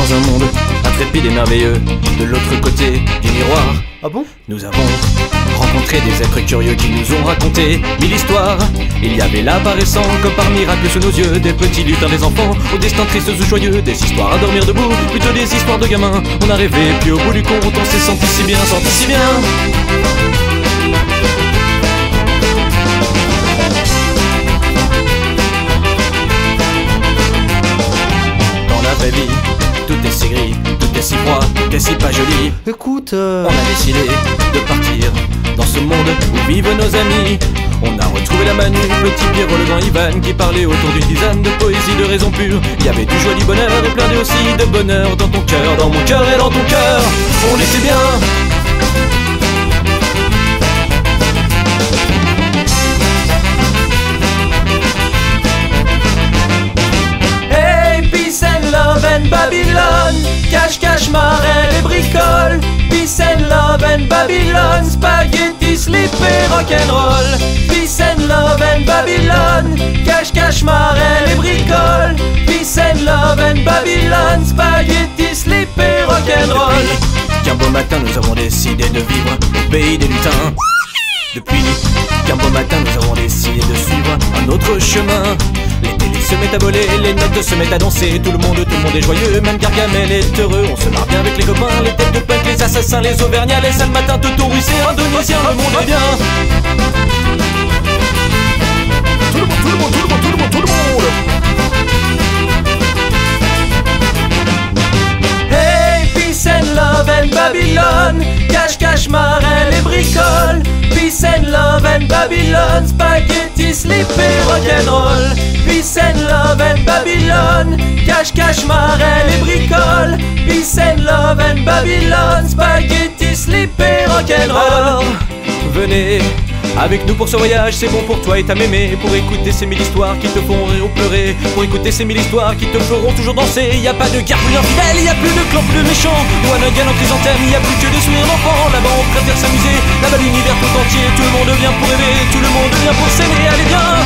dans un monde intrépide et merveilleux. De l'autre côté du miroir, Ah bon? nous avons rencontré des êtres curieux qui nous ont raconté 1000 histoires. Il y avait là apparaissant comme par miracle sous nos yeux des petits lutins, des enfants au destin triste ou joyeux, des histoires à dormir debout, plutôt des histoires de gamins. On a rêvé, puis au bout du compte on s'est senti si bien, senti si bien. Dans la vraie vie, tout est si gris, tout est si froid, tout est si pas joli. Écoute, On a décidé de partir dans ce monde où vivent nos amis. On a retrouvé la Manu, petit Pierrot, le grand Ivan, qui parlait autour d'une tisane de poésie, de raison pure. Il y avait du joie, du bonheur et plein de aussi de bonheur dans ton cœur, dans mon cœur et dans ton cœur. On était bien. Hey, peace and love and Babylone, cache, cache, marelle et bricole. Peace and love and Babylone, spaghetti, slip et rock'n'roll. Peace and love and Babylone, cache, cache, marelle et bricole. Peace and love and Babylone, spaghetti, slip et rock'n'roll. Qu'un beau matin nous avons décidé de vivre au pays des lutins. Depuis qu'un beau matin nous avons décidé de suivre un autre chemin. Les télés se mettent à voler, les notes se mettent à danser. Tout le monde est joyeux, même Gargamel est heureux. On se marre bien avec les copains, les têtes de punk, les assassins, les auvergnats, les sales matins, Toto Ruisset, Indonésiens, le monde est bien. Tout le monde, tout le monde, tout le monde, tout le monde, tout le monde. Hey, peace and love and Babylone, cache, cache, marelle et bricole. Peace and love and Babylone, spaghetti, slip et rock'n'roll. Peace and love and Babylone, cache, cache, marelle et bricole. Peace and love and Babylone, spaghetti, slip et rock'n'roll. Alors, venez avec nous pour ce voyage, c'est bon pour toi et ta mémé. Pour écouter ces 1000 histoires qui te font rire ou pleurer. Pour écouter ces 1000 histoires qui te feront toujours danser. Y a pas de guerre plus infidèle, y a plus de clans plus méchants. Loin d'un gagne en chrysanthème, y a plus que des sourires d'enfants. Là-bas on préfère s'amuser, là-bas l'univers tout entier. Tout le monde vient pour rêver, tout le monde vient pour s'aimer. Allez viens.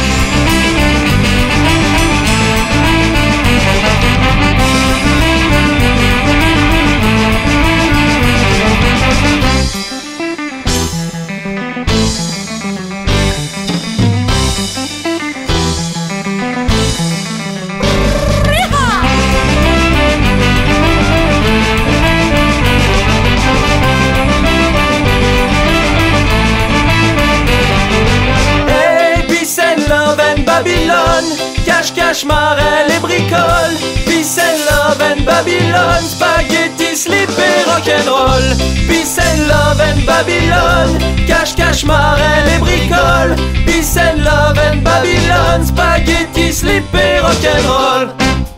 Babylone, cache, cache, marelle et bricole. Peace and love and Babylone, spaghetti, slip et rock'n'roll. Peace and love and Babylone, cache, cache, marelle et bricole. Peace and love and Babylone, spaghetti, slip et rock'n'roll.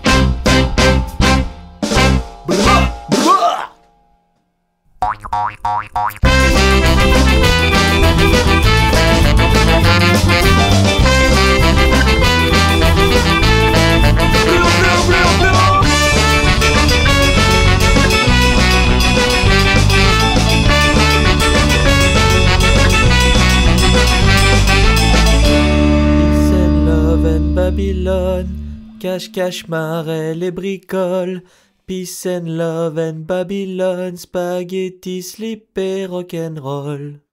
Babylone, cache, cache, marelle et bricole. Peace and love and Babylone, spaghetti, slip et rock'n'roll.